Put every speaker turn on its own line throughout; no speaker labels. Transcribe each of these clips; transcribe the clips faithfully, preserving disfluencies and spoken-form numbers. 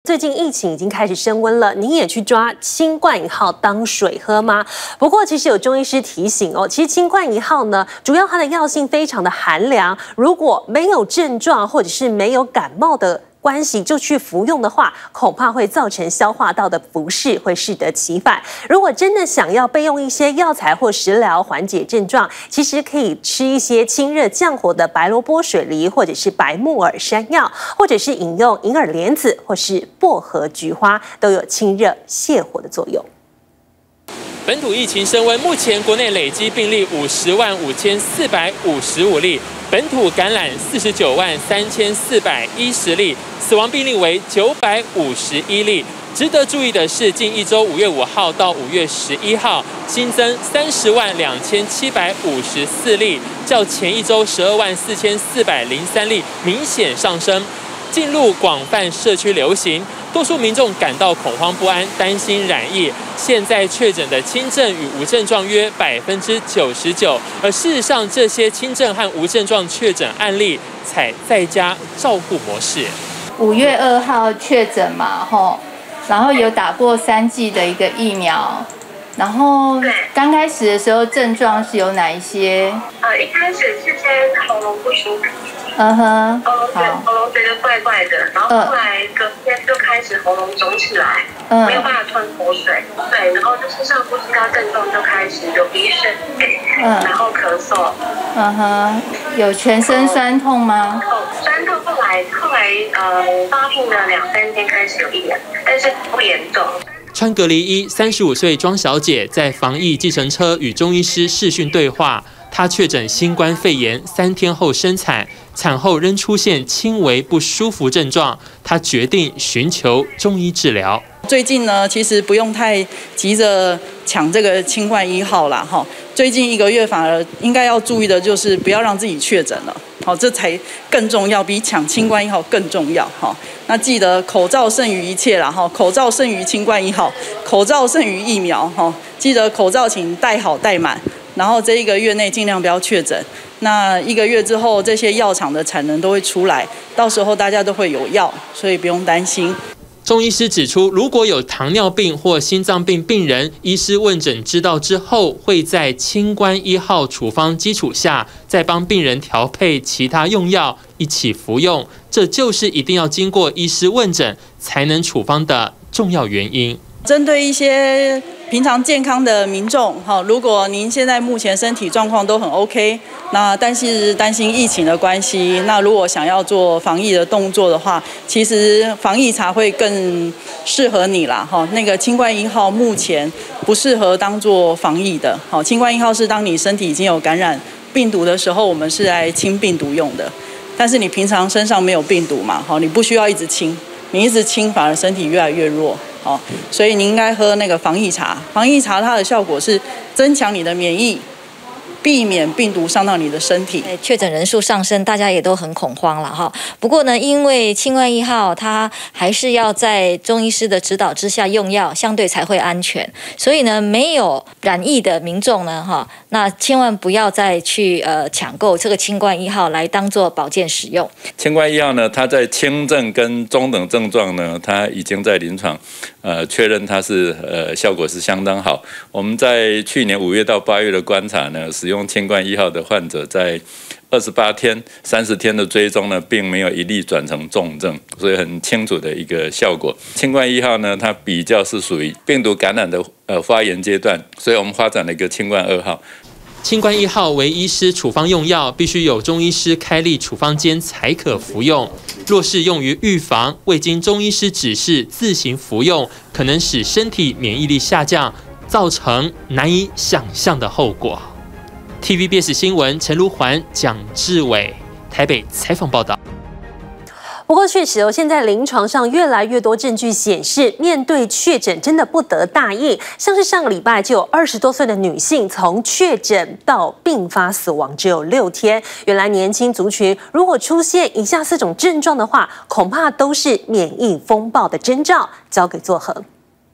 最近疫情已经开始升温了，您也去抓清冠一号当水喝吗？不过其实有中医师提醒哦，其实清冠一号呢，主要它的药性非常的寒凉，如果没有症状或者是没有感冒的关系就去服用的话，恐怕会造成消化道的不适，会适得其反。如果真的想要备用一些药材或食疗缓解症状，其实可以吃一些清热降火的白萝卜水梨，或者是白木耳山药，或者是饮用银耳莲子或是薄荷菊花，都有清热泻火的作用。
本土疫情升温，目前国内累积病例五十万五千四百五十五例，本土感染四十九万三千四百一十例，死亡病例为九百五十一例。值得注意的是，近一周五月五号到五月十一号新增三十万两千七百五十四例，较前一周十二万四千四百零三例明显上升。进入广泛社区流行，多数民众感到恐慌不安，担心染疫。现在确诊的轻症与无症状约百分之九十九，而事实上，这些轻症和无症状确诊案例采在家照护模式。
五月二号确诊嘛，吼，然后有打过三剂的一个疫苗。然后刚开始的时候症状是有哪一些？
呃，一开始是先喉咙不舒服，
嗯哼，
喉咙觉喉咙觉得怪怪的，然后后来隔天就开始喉咙肿起来，嗯，没有办法吞口水，对，然后就是上呼吸道症状就开始有鼻水，嗯，然后咳嗽，
嗯哼，有全身酸痛吗？
哦，酸痛后来后来呃发病了两三天开始有一点，但是不严重。
穿隔离衣，三十五岁庄小姐在防疫计程车与中医师视讯对话。她确诊新冠肺炎，三天后生产，产后仍出现轻微不舒服症状。她决定寻求中医治疗。
最近呢，其实不用太急着抢这个清冠一号啦，哈。最近一个月反而应该要注意的就是不要让自己确诊了，好，这才更重要，比抢清冠一号更重要，哈。那记得口罩胜于一切啦，哈，口罩胜于清冠一号，口罩胜于疫苗，哈。记得口罩请戴好戴满，然后这一个月内尽量不要确诊。那一个月之后，这些药厂的产能都会出来，到时候大家都会有药，所以不用担心。
中医师指出，如果有糖尿病或心脏病病人，医师问诊知道之后，会在清冠一号处方基础下，再帮病人调配其他用药一起服用。这就是一定要经过医师问诊才能处方的重要原因。
针对一些平常健康的民众，哈，如果您现在目前身体状况都很 OK， 那但是担心疫情的关系，那如果想要做防疫的动作的话，其实防疫茶会更适合你啦，哈。那个清冠一号目前不适合当做防疫的，好，清冠一号是当你身体已经有感染病毒的时候，我们是来清病毒用的。但是你平常身上没有病毒嘛，好，你不需要一直清，你一直清反而身体越来越弱。哦，所以你应该喝那个防疫茶。防疫茶它的效果是增强你的免疫，避免病毒伤到你的身体。
确诊人数上升，大家也都很恐慌了哈。不过呢，因为清冠一号它还是要在中医师的指导之下用药，相对才会安全。所以呢，没有染疫的民众呢，哈，那千万不要再去呃抢购这个清冠一号来当做保健使用。
清冠一号呢，它在轻症跟中等症状呢，它已经在临床呃确认它是呃效果是相当好。我们在去年五月到八月的观察呢，使用清冠一号的患者在二十八天、三十天的追踪呢，并没有一例转成重症，所以很清楚的一个效果。清冠一号呢，它比较是属于病毒感染的呃发炎阶段，所以我们发展了一个清冠二号。
清冠一号为医师处方用药，必须有中医师开立处方间才可服用。若是用于预防，未经中医师指示自行服用，可能使身体免疫力下降，造成难以想象的后果。T V B S 新闻陈如环、蒋志伟台北采访报道。
不过确实哦，现在临床上越来越多证据显示，面对确诊真的不得大意。像是上个礼拜就有二十多岁的女性从确诊到并发死亡只有六天。原来年轻族群如果出现以下四种症状的话，恐怕都是免疫风暴的征兆。交给作恒。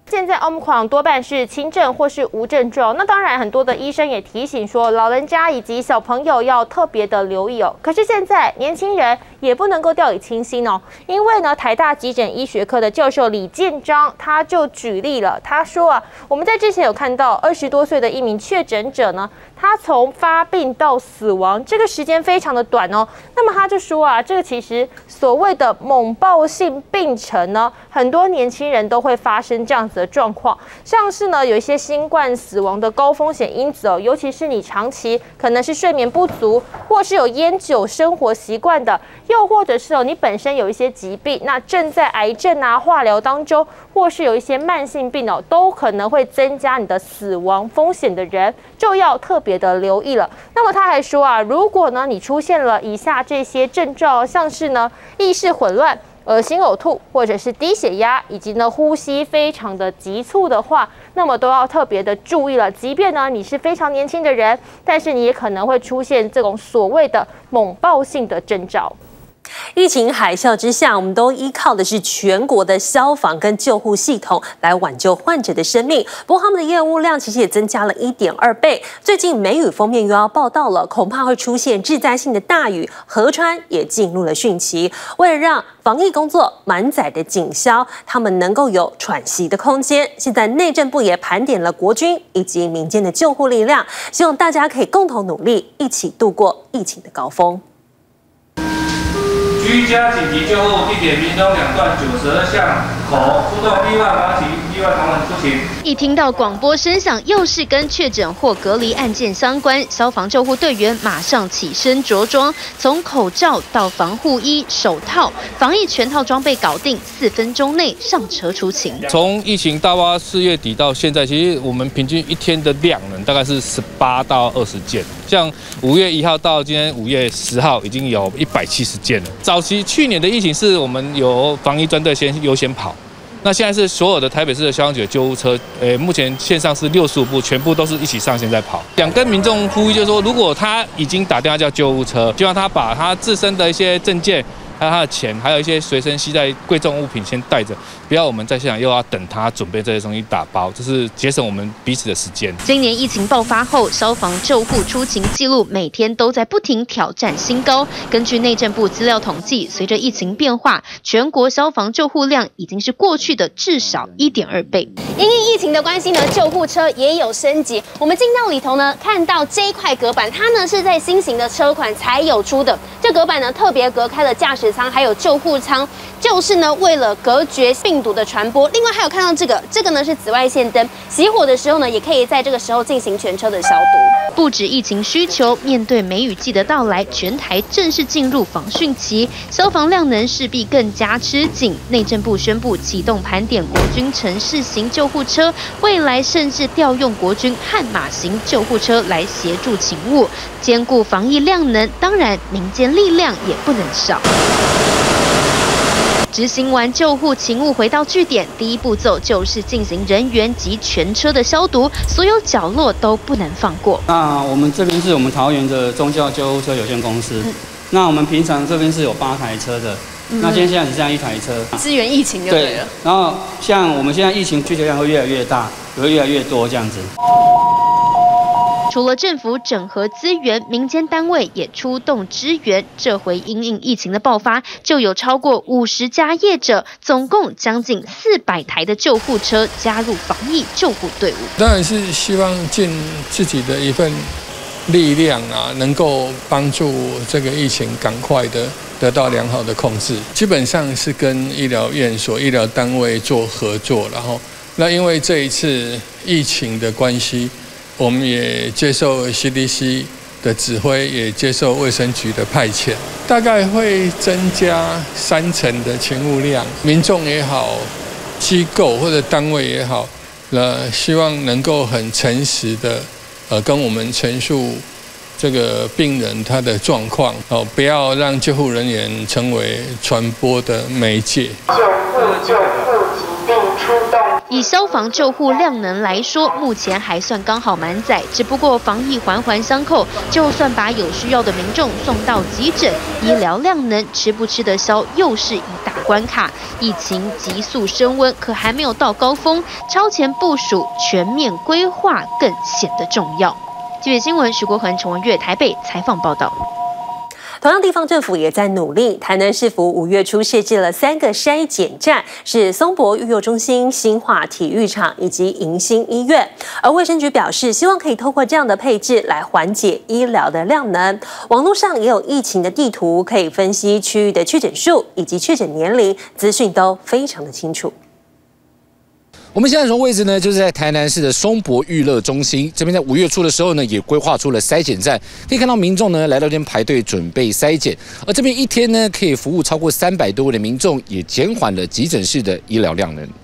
现在 Omicron 多半是轻症或是无症状，那当然很多的医生也提醒说，老人家以及小朋友要特别的留意哦。可是现在年轻人也不能够掉以轻心哦，因为呢，台大急诊医学科的教授李建章他就举例了，他说啊，我们在之前有看到二十多岁的一名确诊者呢，他从发病到死亡这个时间非常的短哦。那么他就说啊，这个其实所谓的猛暴性病程呢，很多年轻人都会发生这样子的状况，像是呢有一些新冠死亡的高风险因子哦，尤其是你长期可能是睡眠不足，或是有烟酒生活习惯的，又或者是哦你本身有一些疾病，那正在癌症啊化疗当中，或是有一些慢性病哦，都可能会增加你的死亡风险的人，就要特别的留意了。那么他还说啊，如果呢你出现了以下这些症状，像是呢意识混乱、恶心呕吐，或者是低血压，以及呢呼吸非常的急促的话，那么都要特别的注意了。即便呢你是非常年轻的人，但是你也可能会出现这种所谓的猛暴性的征兆。
疫情海啸之下，我们都依靠的是全国的消防跟救护系统来挽救患者的生命。不过他们的业务量其实也增加了一点二倍。最近梅雨封面又要报道了，恐怕会出现致灾性的大雨，河川也进入了汛期。为了让防疫工作满载的警消，他们能够有喘息的空间，现在内政部也盘点了国军以及民间的救护力量，希望大家可以共同努力，一起度过疫情的高峰。
居家紧急救护地点屏东两段九十二巷口出动意外马起意外同仁出勤。
一听到广播声响，又是跟确诊或隔离案件相关，消防救护队员马上起身着装，从口罩到防护衣、手套，防疫全套装备搞定，四分钟内上车出勤。
从疫情大发四月底到现在，其实我们平均一天的量呢，大概是十八到二十件。像五月一号到今天五月十号，已经有一百七十件了。早期去年的疫情是我们由防疫专队先优先跑，那现在是所有的台北市的消防局救护车，呃，目前线上是六十五部，全部都是一起上线在跑。想跟民众呼吁，就是说，如果他已经打电话叫救护车，希望他把他自身的一些证件，还有他的钱，还有一些随身携带贵重物品先带着，不要我们在现场又要等他准备这些东西打包，这是节省我们彼此的时间。
今年疫情爆发后，消防救护出勤记录每天都在不停挑战新高。根据内政部资料统计，随着疫情变化，全国消防救护量已经是过去的至少 一点二倍。
因应疫情的关系呢，救护车也有升级。我们进到里头呢，看到这一块隔板，它呢是在新型的车款才有出的。这隔板呢特别隔开了驾驶舱还有救护舱，就是呢为了隔绝病毒的传播。另外还有看到这个，这个呢是紫外线灯，熄火的时候呢，也可以在这个时候进行全车的消毒。
不止疫情需求，面对梅雨季的到来，全台正式进入防汛期，消防量能势必更加吃紧。内政部宣布启动盘点国军城市型救护车，未来甚至调用国军悍马型救护车来协助勤务，兼顾防疫量能，当然民间力量也不能少。执行完救护勤务回到据点，第一步骤就是进行人员及全车的消毒，所有角落都不能放过。
那我们这边是我们桃园的宗教救护车有限公司，嗯、那我们平常这边是有八台车的，嗯、那今天现在只剩下一台车，
支援疫情就对了。对，
然后像我们现在疫情需求量会越来越大，也会越来越多这样子。
除了政府整合资源，民间单位也出动支援。这回因应疫情的爆发，就有超过五十家业者，总共将近四百台的救护车加入防疫救护队伍。
当然是希望尽自己的一份力量啊，能够帮助这个疫情赶快的得到良好的控制。基本上是跟医疗院所、医疗单位做合作，然后那因为这一次疫情的关系。我们也接受 C D C 的指挥，也接受卫生局的派遣，大概会增加三成的勤务量。民众也好，机构或者单位也好，呃，希望能够很诚实的，呃，跟我们陈述这个病人他的状况，哦，不要让救护人员成为传播的媒介。
救护救护疾病出动。
以消防救护量能来说，目前还算刚好满载，只不过防疫环环相扣，就算把有需要的民众送到急诊，医疗量能吃不吃得消，又是一大关卡。疫情急速升温，可还没有到高峰，超前部署、全面规划更显得重要。记者新闻徐国恒、陈文月台北采访报道。
同样，地方政府也在努力。台南市府五月初设置了三个筛检站，是松柏育幼中心、新化体育场以及迎新医院。而卫生局表示，希望可以透过这样的配置来缓解医疗的量能。网络上也有疫情的地图，可以分析区域的确诊数以及确诊年龄，资讯都非常的清楚。
我们现在从位置呢，就是在台南市的松柏育乐中心这边，在五月初的时候呢，也规划出了筛检站，可以看到民众呢来到这边排队准备筛检，而这边一天呢可以服务超过三百多位的民众，也减缓了急诊室的医疗量能。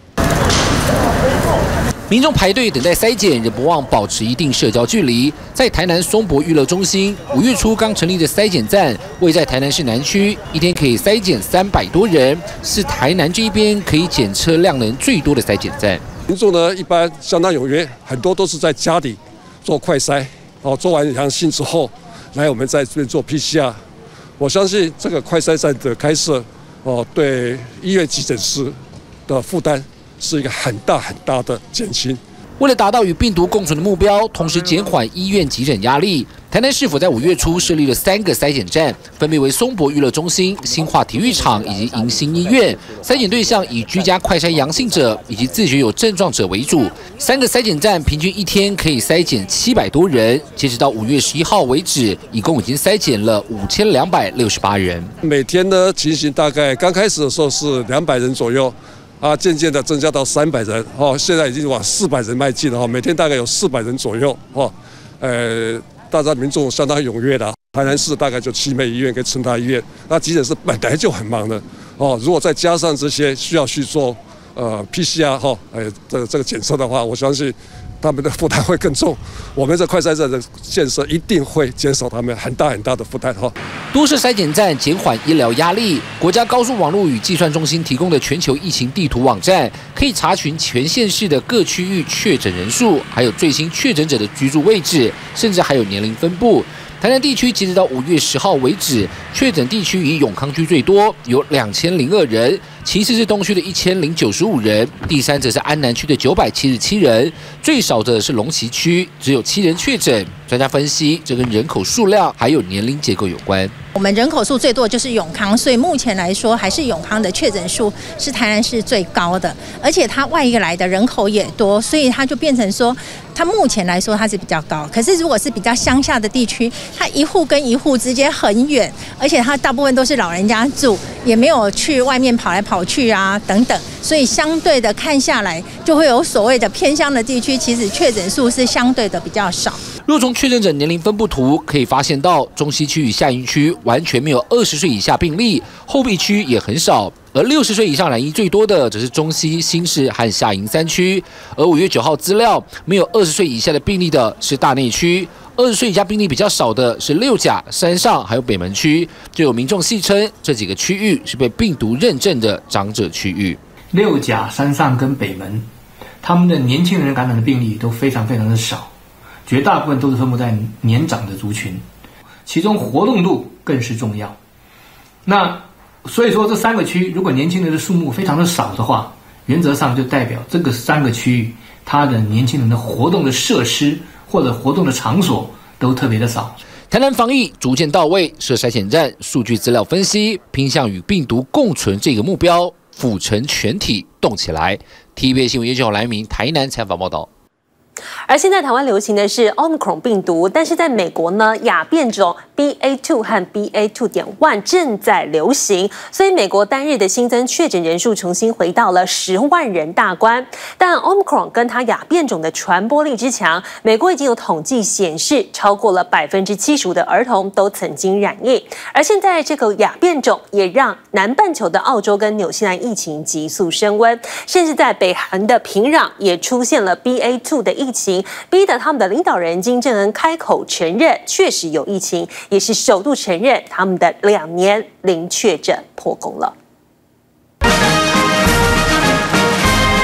民众排队等待筛检，仍不忘保持一定社交距离。在台南松柏育乐中心，五月初刚成立的筛检站，位在台南市南区，一天可以筛检三百多人，是台南这一边可以检测量能最多的筛检站。
民众呢，一般相当踊跃，很多都是在家里做快筛，哦，做完阳性之后，来我们在这边做 P C R。我相信这个快筛站的开设，哦，对医院急诊室的负担是一个很大很大的减轻。
为了达到与病毒共存的目标，同时减缓医院急诊压力，台南市府在五月初设立了三个筛检站，分别为松柏育乐中心、新化体育场以及迎新医院。筛检对象以居家快筛阳性者以及自觉有症状者为主。三个筛检站平均一天可以筛检七百多人，截止到五月十一号为止，一共已经筛检了五千两百六十八人。
每天呢，情形大概刚开始的时候是两百人左右。啊，渐渐的增加到三百人，哦，现在已经往四百人迈进了，哈，每天大概有四百人左右，哦，呃，大家民众相当踊跃的。台南市大概就奇美医院跟成大医院，那急诊室本来就很忙的，哦，如果再加上这些需要去做呃 P C R 哈，呃，这个这个检测的话，我相信他们的负担会更重。我们这快筛站的建设一定会减少他们很大很大的负担哈。
多设筛检站减缓医疗压力。国家高速网络与计算中心提供的全球疫情地图网站，可以查询全县市的各区域确诊人数，还有最新确诊者的居住位置，甚至还有年龄分布。台南地区截止到五月十号为止，确诊地区以永康区最多，有两千零二人，其次是东区的一千零九十五人，第三则是安南区的九百七十七人，最少的是龙崎区，只有七人确诊。专家分析，这跟人口数量还有年龄结构有关。
我们人口数最多就是永康，所以目前来说，还是永康的确诊数是台南市最高的，而且它外一个来的人口也多，所以它就变成说，它目前来说它是比较高。可是如果是比较乡下的地区，它一户跟一户之间很远，而且它大部分都是老人家住，也没有去外面跑来跑去啊等等，所以相对的看下来，就会有所谓的偏乡的地区，其实确诊数是相对的比较少。
若从确诊者年龄分布图可以发现到，中西区与下营区完全没有二十岁以下病例，后壁区也很少，而六十岁以上染疫最多的则是中西、新市和下营三区。而五月九号资料，没有二十岁以下的病例的是大内区，二十岁以下病例比较少的是六甲、山上还有北门区。就有民众戏称，这几个区域是被病毒认证的长者区域。
六甲、山上跟北门，他们的年轻人感染的病例都非常非常的少。绝大部分都是分布在年长的族群，其中活动度更是重要。那所以说这三个区，如果年轻人的数目非常的少的话，原则上就代表这个三个区域，它的年轻人的活动的设施或者活动的场所都特别的少。
台南防疫逐渐到位，设筛检站，数据资料分析，偏向与病毒共存这个目标，府城全体动起来。T V B 新闻叶俊豪、蓝明台南采访报道。
而现在台湾流行的是 Omicron 病毒，但是在美国呢，亚变种 B A 二 和 B A 二点一 正在流行，所以美国单日的新增确诊人数重新回到了十万人大关。但 Omicron 跟它亚变种的传播力之强，美国已经有统计显示，超过了百分之七十五的儿童都曾经染疫。而现在这个亚变种也让南半球的澳洲跟纽西兰疫情急速升温，甚至在北韩的平壤也出现了 B A 二 的疫情，逼得他们的领导人金正恩开口承认确实有疫情，也是首度承认他们的两年零确诊破功了。
北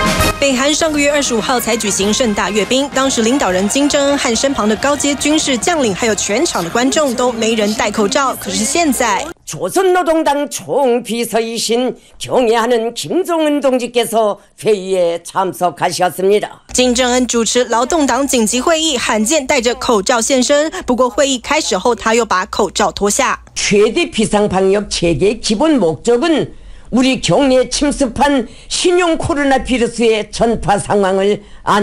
北韩上个月二十五号才举行盛大阅兵，当时领导人金正恩和身旁的高阶军事将领，还有全场的观众都没人戴口罩。可是现在，
조선노동당 총비서이신 경애하는 김정은 동지께서 회의에 참석하셨습니다.
金正恩主持劳动党紧急会议，罕见戴着口罩现身。不过会议开始后，他又把口罩脱下。
최대 비상방역 체계의 기본 목적은 우리 경내에 침습한 신종 코로나 비루스의 전파 상황을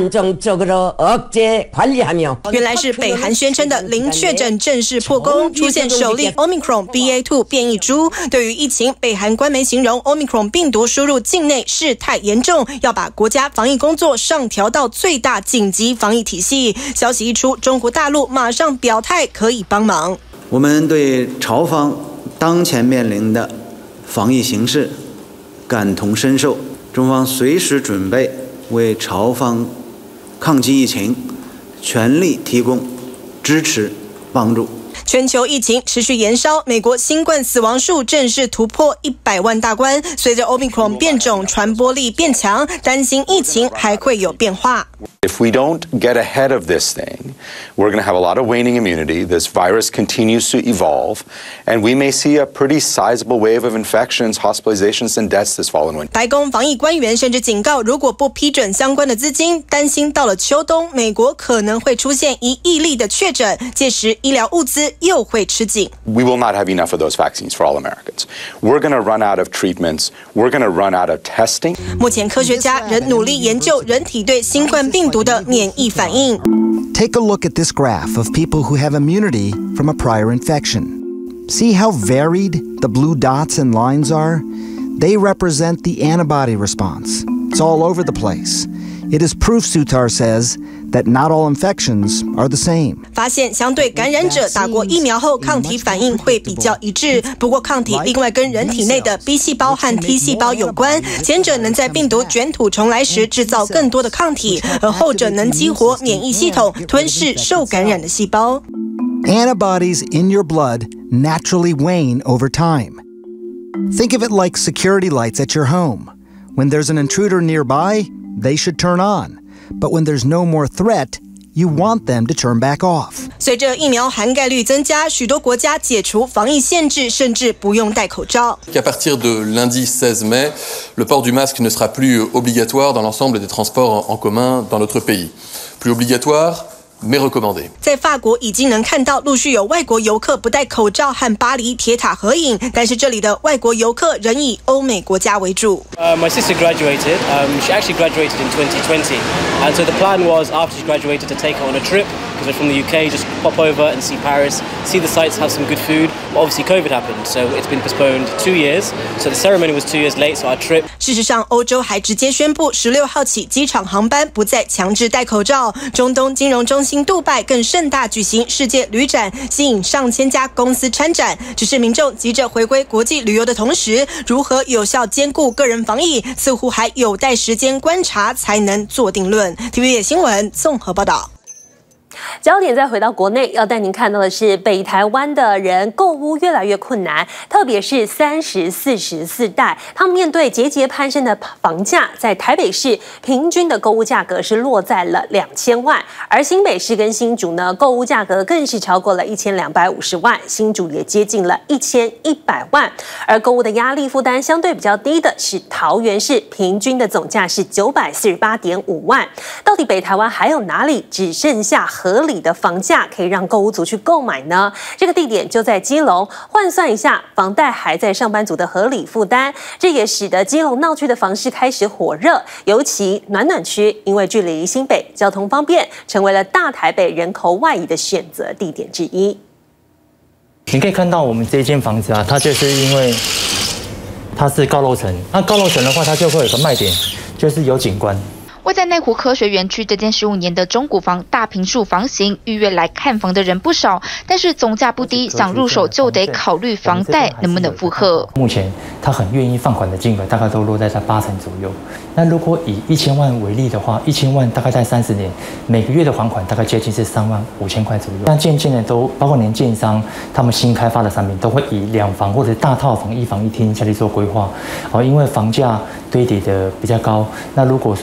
안정적으로 억제 관리하며
原来是北韩宣称的零确诊正式破功，出现首例 Omicron B A 二 变异株。对于疫情，北韩官媒形容 Omicron 病毒输入境内事态严重，要把国家防疫工作上调到最大紧急防疫体系。消息一出，中国大陆马上表态可以帮忙。
我们对朝方当前面临的 防疫形势感同身受，中方随时准备为朝方抗击疫情全力提供支持帮助。
全球疫情持续延烧，美国新冠死亡数正式突破一百万大关。随着 Omicron 变种传播力变强，担心疫情还会有变化。
If we don't get ahead of this thing, we're going to have a lot of waning immunity. This virus continues to evolve, and we may see a pretty sizable wave of infections, hospitalizations, and deaths this fall and winter.
白宫防疫官员甚至警告，如果不批准相关的资金，担心到了秋冬，美国可能会出现一亿例的确诊，届时医疗物资又会吃紧。
We will not have enough of those vaccines for all Americans. We're going to run out of treatments. We're going to run out of testing.
目前科学家仍努力研究人体对新冠病毒的免疫反应。
Take a look at this graph of people who have immunity from a prior infection. See how varied the blue dots and lines are? They represent the antibody response. It's all over the place. It is proof, Sutar says, that not all infections are the same.
发现相对感染者打过疫苗后，抗体反应会比较一致。不过抗体另外跟人体内的 B 细胞和 T 细胞有关，前者能在病毒卷土重来时制造更多的抗体，而后者能激活免疫系统，吞噬受感染的细胞。
Antibodies in your blood naturally wane over time. Think of it like security lights at your home. When there's an intruder nearby, they should turn on. But when there's no more threat, you want them to turn back off.
随着疫苗涵盖率增加，许多国家解除防疫限制，甚至不用戴口罩。
À partir de lundi seize mai, le port du masque ne sera plus obligatoire dans l'ensemble des transports en commun dans notre pays. Plus obligatoire, mais recommandé.
在法国已经能看到陆续有外国游客不戴口罩和巴黎铁塔合影，但是这里的外国游客仍以欧美国家为主。
Uh, my sister graduated. Um, she actually graduated in twenty twenty, and so the plan was after she graduated to take her on a trip because we're from the U K, just pop over and see Paris, see the sights, have some good food. But obviously, COVID happened, so it's been postponed two years. So the ceremony was two years late. So our trip.
事实上，欧洲还直接宣布十六号起机场航班不再强制戴口罩。中东金融中心 杜拜更盛大举行世界旅展，吸引上千家公司参展。只是民众急着回归国际旅游的同时，如何有效兼顾个人防疫，似乎还有待时间观察才能做定论。T V B 新闻综合报道。
焦点再回到国内，要带您看到的是，北台湾的人购屋越来越困难，特别是三十、四十四代，他们面对节节攀升的房价，在台北市平均的购物价格是落在了两千万，而新北市跟新竹呢，购物价格更是超过了一千两百五十万，新竹也接近了一千一百万，而购物的压力负担相对比较低的是桃园市，平均的总价是九百四十八点五万。到底北台湾还有哪里只剩下合理的房价可以让购屋族去购买呢？这个地点就在基隆，换算一下，房贷还在上班族的合理负担，这也使得基隆闹区的房市开始火热，尤其暖暖区，因为距离新北，交通方便，成为了大台北人口外移的选择地点之一。
你可以看到我们这间房子啊，它就是因为它是高楼层，那高楼层的话，它就会有个卖点，就是有景观。
位在内湖科学园区，这间十五年的中古房大坪数房型，预约来看房的人不少，但是总价不低，想入手就得考虑房贷能不能负荷。
目前他很愿意放款的金额大概都落在在八成左右。那如果以一千万为例的话，一千万大概在三十年，每个月的还款大概接近是三万五千块左右。那渐渐的都包括连建商他们新开发的产品都会以两房或者大套房一房一厅下去做规划，哦，因为房价堆叠的比较高。那如果说你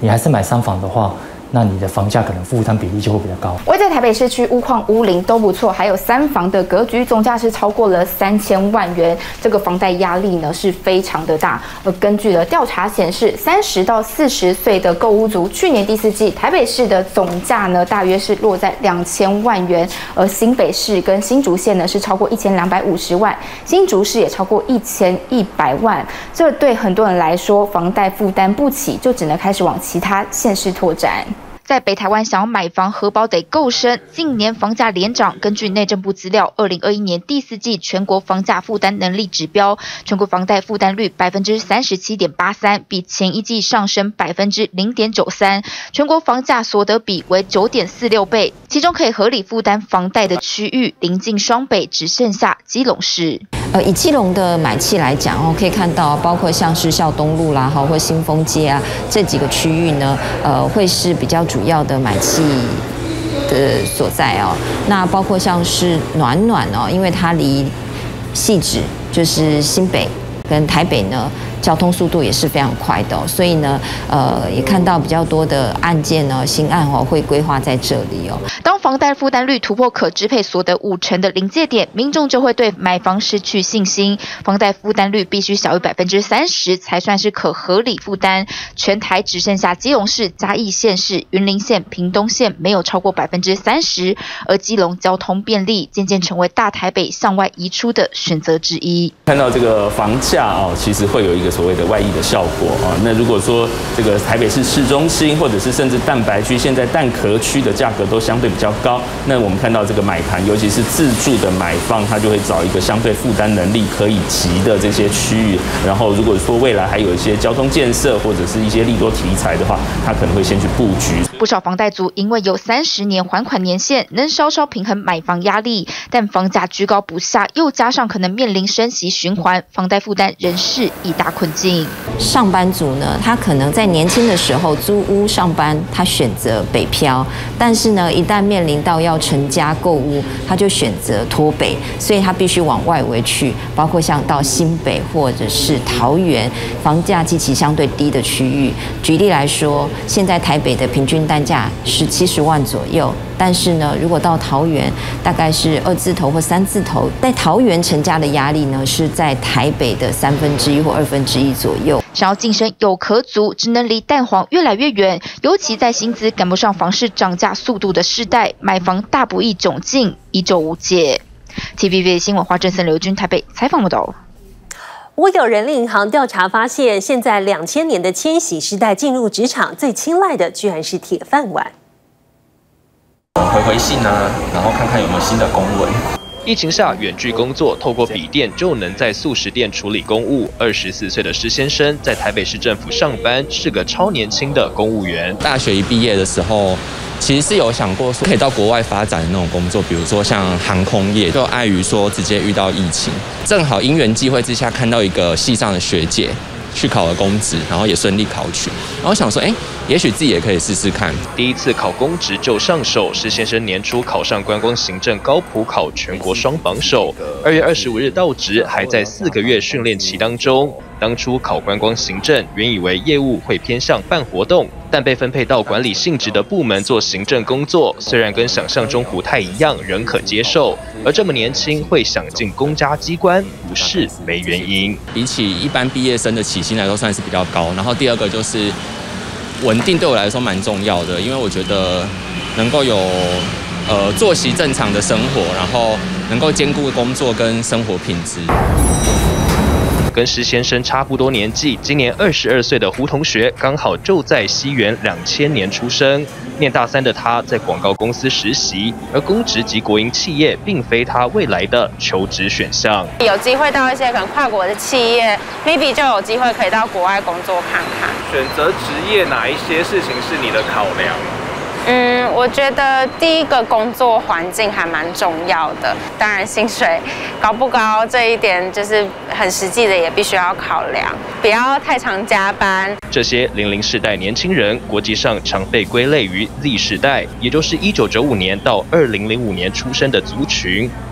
你还是买商房的话，那你的房价可能负担比例就会比较高。
位在台北市区，屋况屋龄都不错，还有三房的格局，总价是超过了三千万元，这个房贷压力呢是非常的大。而根据了调查显示，三十到四十岁的购屋族，去年第四季台北市的总价呢大约是落在两千万元，而新北市跟新竹县呢是超过一千两百五十万，新竹市也超过一千一百万。这对很多人来说，房贷负担不起，就只能开始往其他县市拓展。在北台湾想要买房，荷包得够深。近年房价连涨，根据内政部资料，二零二一年第四季全国房价负担能力指标，全国房贷负担率百分之三十七点八三，比前一季上升百分之零点九三，全国房价所得比为九点四六倍。其中可以合理负担房贷的区域，临近双北，只剩下基隆市。
呃，以基隆的买气来讲哦，可以看到，包括像是孝东路啦，哈，或新丰街啊这几个区域呢，呃，会是比较主要的买气的所在哦。那包括像是暖暖哦，因为它离汐止就是新北跟台北呢，交通速度也是非常快的、哦，所以呢，呃，也看到比较多的案件呢，新案哦会规划在这里哦。
当房贷负担率突破可支配所得五成的临界点，民众就会对买房失去信心。房贷负担率必须小于百分之三十才算是可合理负担。全台只剩下基隆市、嘉义县市、云林县、屏东县没有超过百分之三十，而基隆交通便利，渐渐成为大台北向外移出的选择之一。
看到这个房价啊，其实会有一个所谓的外溢的效果啊。那如果说这个台北市市中心，或者是甚至蛋白区，现在蛋壳区的价格都相对比较高，那我们看到这个买盘，尤其是自住的买方，他就会找一个相对负担能力可以及的这些区域。然后如果说未来还有一些交通建设或者是一些利多题材的话，他可能会先去布局。
不少房贷族因为有三十年还款年限，能稍稍平衡买房压力，但房价居高不下，又加上可能面临升息循环，房贷负担仍是一大困境。
上班族呢，他可能在年轻的时候租屋上班，他选择北漂，但是呢，一旦面临到要成家购屋，他就选择脱北，所以他必须往外围去，包括像到新北或者是桃园，房价极其相对低的区域。举例来说，现在台北的平均单价是七十万左右，但是呢，如果到桃园，大概是二字头或三字头，在桃园成家的压力呢，是在台北的三分之一或二分之一左右。
想要晋升有壳族，只能离蛋黄越来越远，尤其在薪资赶不上房市涨价速度的世代，买房大不易窘境依旧无解。T V B 新闻华正森刘军台北采访报道。
我有人力银行调查发现，现在两千年的千禧世代进入职场，最青睐的居然是铁饭碗。
回回信啊，然后看看有没有新的公文。
疫情下，远距工作，透过笔电就能在速食店处理公务。二十四岁的施先生在台北市政府上班，是个超年轻的公务员。
大学一毕业的时候，其实是有想过说可以到国外发展的那种工作，比如说像航空业，就碍于说直接遇到疫情，正好因缘际会之下看到一个系上的学姐去考了公职，然后也顺利考取，然后想说，哎，也许自己也可以试试看。
第一次考公职就上手，施先生年初考上观光行政高普考全国双榜首，二月二十五日到职，还在四个月训练期当中。当初考观光行政，原以为业务会偏向办活动，但被分配到管理性质的部门做行政工作，虽然跟想象中不太一样，仍可接受。而这么年轻会想进公家机关，不是没原因。
比起一般毕业生的起薪来说，算是比较高。然后第二个就是稳定，对我来说蛮重要的，因为我觉得能够有呃作息正常的生活，然后能够兼顾工作跟生活品质。
跟施先生差不多年纪，今年二十二岁的胡同学，刚好就在西元两千年出生。念大三的他，在广告公司实习，而公职及国营企业并非他未来的求职选项。
有机会到一些可能跨国的企业 ，maybe 就有机会可以到国外工作看看。
选择职业哪一些事情是你的考量？
嗯，我觉得第一个工作环境还蛮重要的，当然薪水高不高这一点就是很实际的，也必须要考量，不要太常加班。
这些零零世代年轻人，国际上常被归类于 Z 世代，也就是一九九五年到二零零五年出生的族群。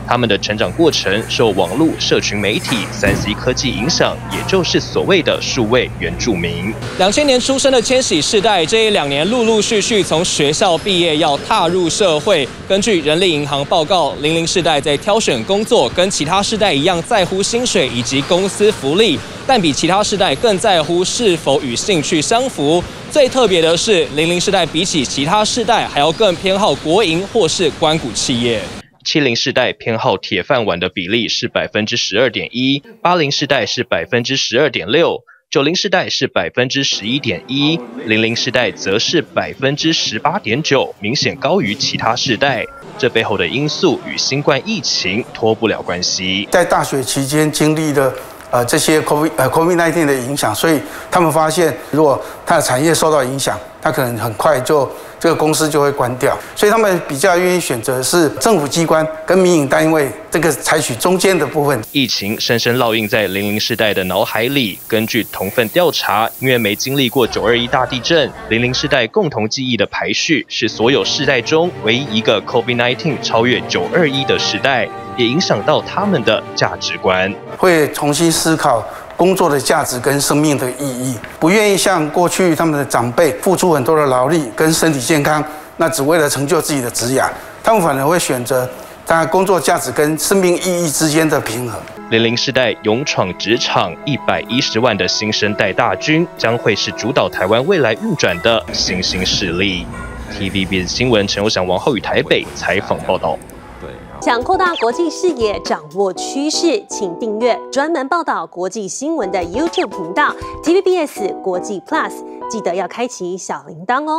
他们的成长过程受网络、社群媒体、三 C 科技影响，也就是所谓的数位原住民。
两千年出生的千禧世代，这一两年陆陆续续从学校毕业，要踏入社会。根据人力银行报告，零零世代在挑选工作跟其他世代一样，在乎薪水以及公司福利，但比其他世代更在乎是否与兴趣相符。最特别的是，零零世代比起其他世代还要更偏好国营或是官股企业。
七零世代偏好铁饭碗的比例是百分之十二点一，八零世代是百分之十二点六，九零世代是百分之十一点一，零零世代则是百分之十八点九，明显高于其他世代。这背后的因素与新冠疫情脱不了关系。
在大学期间经历了呃这些 COVID 呃 COVID 十九 的影响，所以他们发现，如果它的产业受到影响，它可能很快就这个公司就会关掉，所以他们比较愿意选择是政府机关跟民营单位这个采取中间的部分。
疫情深深烙印在零零世代的脑海里。根据同份调查，因为没经历过九二一大地震，零零世代共同记忆的排序是所有世代中唯一一个 COVID 十九 超越九二一的时代，也影响到他们的价值观，
会重新思考工作的价值跟生命的意义，不愿意像过去他们的长辈付出很多的劳力跟身体健康，那只为了成就自己的职涯，他们反而会选择他工作价值跟生命意义之间的平衡。
零零世代勇闯职场，一百一十万的新生代大军将会是主导台湾未来运转的新兴势力。T V B S 新闻陈友祥、王浩宇台北采访报道。
想扩大国际视野，掌握趋势，请订阅专门报道国际新闻的 YouTube 频道 T V B S 国际 Plus， 记得要开启小铃铛哦。